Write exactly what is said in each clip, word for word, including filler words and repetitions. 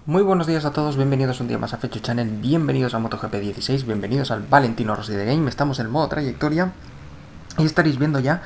Muy buenos días a todos, bienvenidos un día más a Fecho Channel, bienvenidos a MotoGP dieciséis, bienvenidos al Valentino Rossi de Game. Estamos en modo trayectoria y estaréis viendo ya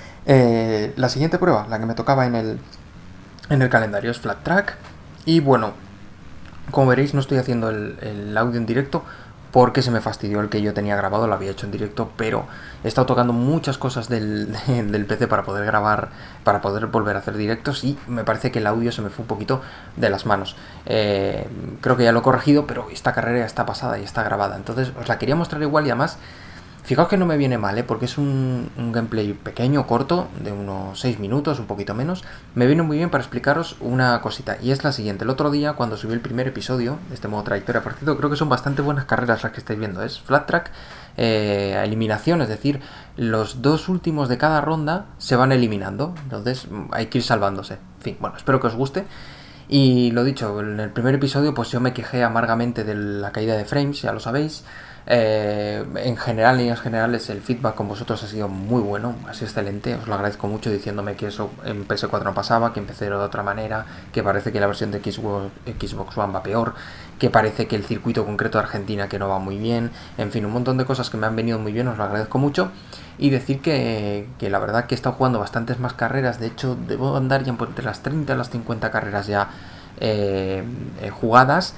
eh, la siguiente prueba, la que me tocaba en el, en el calendario, es Flat Track. Y bueno, como veréis no estoy haciendo el, el audio en directo porque se me fastidió el que yo tenía grabado, lo había hecho en directo, pero he estado tocando muchas cosas del, del P C para poder grabar, para poder volver a hacer directos, y me parece que el audio se me fue un poquito de las manos. Eh, creo que ya lo he corregido, pero esta carrera ya está pasada y está grabada, entonces os la quería mostrar igual. Y además, fijaos que no me viene mal, ¿eh? Porque es un, un gameplay pequeño, corto, de unos seis minutos, un poquito menos. Me viene muy bien para explicaros una cosita, y es la siguiente. El otro día, cuando subí el primer episodio de este modo trayectoria, por cierto, creo que son bastante buenas carreras las que estáis viendo. Es Flat Track, eh, eliminación, es decir, los dos últimos de cada ronda se van eliminando, entonces hay que ir salvándose. En fin, bueno, espero que os guste. Y lo dicho, en el primer episodio pues yo me quejé amargamente de la caída de frames, ya lo sabéis. Eh, en general, en líneas generales, el feedback con vosotros ha sido muy bueno, ha sido excelente. Os lo agradezco mucho, diciéndome que eso en P S cuatro no pasaba, que empecé de otra manera, que parece que la versión de Xbox, Xbox One va peor, que parece que el circuito concreto de Argentina que no va muy bien. En fin, un montón de cosas que me han venido muy bien, os lo agradezco mucho. Y decir que, que la verdad que he estado jugando bastantes más carreras. De hecho, debo andar ya entre las treinta y las cincuenta carreras ya eh, eh, jugadas.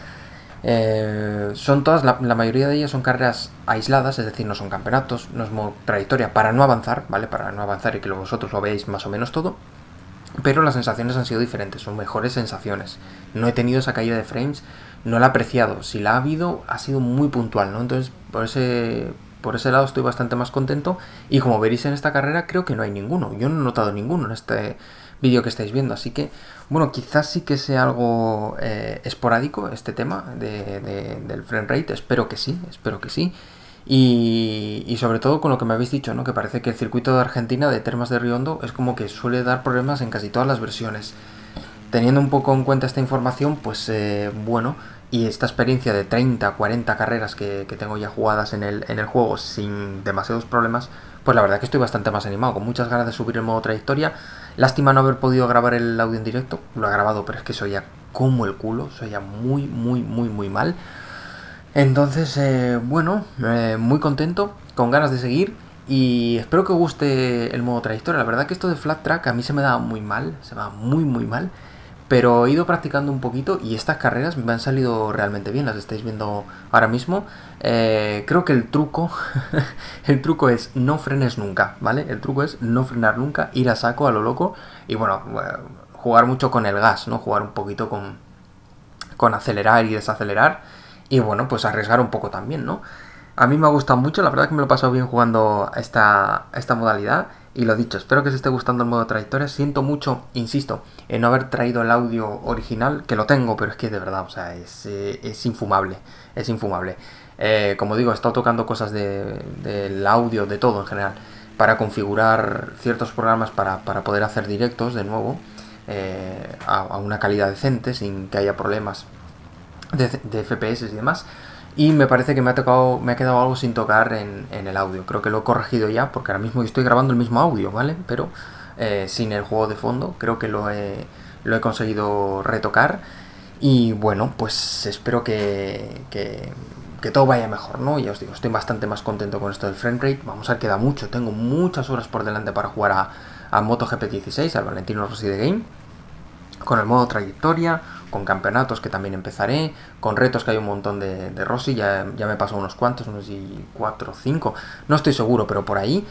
Eh, son todas, la, la mayoría de ellas son carreras aisladas, es decir, no son campeonatos, no es modo trayectoria, para no avanzar, ¿vale? Para no avanzar y que vosotros lo veáis más o menos todo. Pero las sensaciones han sido diferentes, son mejores sensaciones. No he tenido esa caída de frames, no la he apreciado. Si la ha habido, ha sido muy puntual, ¿no? Entonces, por ese, por ese lado estoy bastante más contento. Y como veréis en esta carrera, creo que no hay ninguno. Yo no he notado ninguno en este vídeo que estáis viendo. Así que, bueno, quizás sí que sea algo eh, esporádico este tema de, de, del frame rate. Espero que sí, espero que sí. Y, y sobre todo con lo que me habéis dicho, ¿no? Que parece que el circuito de Argentina de Termas de Riondo es como que suele dar problemas en casi todas las versiones. Teniendo un poco en cuenta esta información, pues eh, bueno, y esta experiencia de treinta, cuarenta carreras que, que tengo ya jugadas en el, en el juego sin demasiados problemas, pues la verdad que estoy bastante más animado, con muchas ganas de subir el modo trayectoria. Lástima no haber podido grabar el audio en directo, lo he grabado, pero es que soy ya como el culo, soy ya muy, muy, muy, muy mal. Entonces, eh, bueno, eh, muy contento, con ganas de seguir, y espero que os guste el modo trayectoria. La verdad que esto de Flat Track a mí se me da muy mal, se me da muy muy mal, pero he ido practicando un poquito y estas carreras me han salido realmente bien, las estáis viendo ahora mismo. Eh, creo que el truco, el truco es no frenes nunca, ¿vale? El truco es no frenar nunca, ir a saco, a lo loco, y bueno, jugar mucho con el gas, ¿no? Jugar un poquito con, con acelerar y desacelerar. Y bueno, pues arriesgar un poco también, ¿no? A mí me ha gustado mucho, la verdad que me lo he pasado bien jugando esta, esta modalidad. Y lo dicho, espero que os esté gustando el modo trayectoria. Siento mucho, insisto, en no haber traído el audio original, que lo tengo, pero es que de verdad, o sea, es, eh, es infumable, es infumable. Eh, como digo, he estado tocando cosas de, del audio, de todo en general, para configurar ciertos programas para, para poder hacer directos de nuevo, eh, a, a una calidad decente, sin que haya problemas de, de F P S y demás. Y me parece que me ha tocado, me ha quedado algo sin tocar en, en el audio. Creo que lo he corregido ya, porque ahora mismo estoy grabando el mismo audio, ¿vale? Pero eh, sin el juego de fondo. Creo que lo he, lo he conseguido retocar. Y bueno, pues espero que, que, que todo vaya mejor, ¿no? Ya os digo, estoy bastante más contento con esto del frame rate. Vamos a ver, queda mucho. Tengo muchas horas por delante para jugar a, a MotoGP dieciséis, al Valentino Rossi de Game, con el modo trayectoria, con campeonatos que también empezaré, con retos que hay un montón de, de Rossi, ya, ya me pasó unos cuantos, unos cuatro o cinco, no estoy seguro, pero por ahí.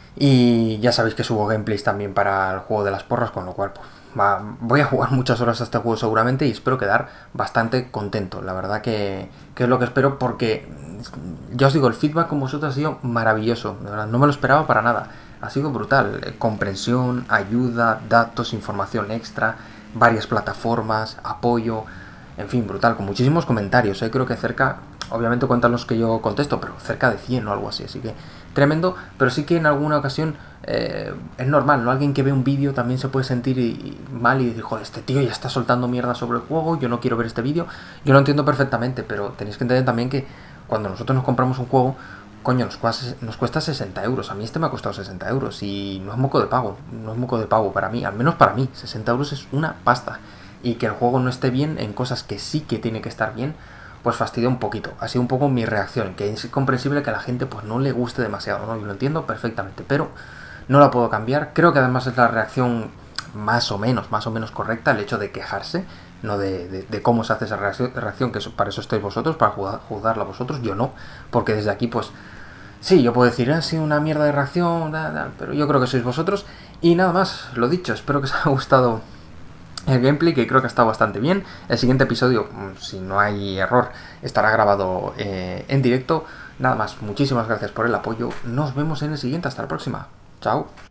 Y ya sabéis que subo gameplays también para el juego de las porras, con lo cual pues, va, voy a jugar muchas horas a este juego seguramente, y espero quedar bastante contento. La verdad que, que es lo que espero, porque ya os digo, el feedback con vosotros ha sido maravilloso, de verdad, no me lo esperaba para nada, ha sido brutal, comprensión, ayuda, datos, información extra, varias plataformas, apoyo, en fin, brutal, con muchísimos comentarios, ¿eh? Creo que cerca, obviamente cuentan los que yo contesto, pero cerca de cien o algo así, así que tremendo. Pero sí que en alguna ocasión eh, es normal, ¿no? Alguien que ve un vídeo también se puede sentir y, y mal y decir, joder, este tío ya está soltando mierda sobre el juego, yo no quiero ver este vídeo. Yo lo entiendo perfectamente, pero tenéis que entender también que cuando nosotros nos compramos un juego, coño, nos cuesta, nos cuesta sesenta euros. A mí este me ha costado sesenta euros y no es moco de pago, no es moco de pago para mí, al menos para mí. sesenta euros es una pasta. y que el juego no esté bien en cosas que sí que tiene que estar bien, pues fastidia un poquito. Ha sido un poco mi reacción, que es comprensible que a la gente pues no le guste demasiado, ¿no? Yo lo entiendo perfectamente, pero no la puedo cambiar. Creo que además es la reacción más o menos, más o menos correcta, el hecho de quejarse, no de, de, de cómo se hace esa reacción, reacción que eso, para eso estáis vosotros, para juzgarla vosotros, yo no, porque desde aquí pues sí, yo puedo decir, ha sido una mierda de reacción, da, da, pero yo creo que sois vosotros. Y nada más, lo dicho, espero que os haya gustado el gameplay, que creo que ha estado bastante bien. El siguiente episodio, si no hay error, estará grabado eh, en directo. Nada más, muchísimas gracias por el apoyo. Nos vemos en el siguiente, hasta la próxima. Chao.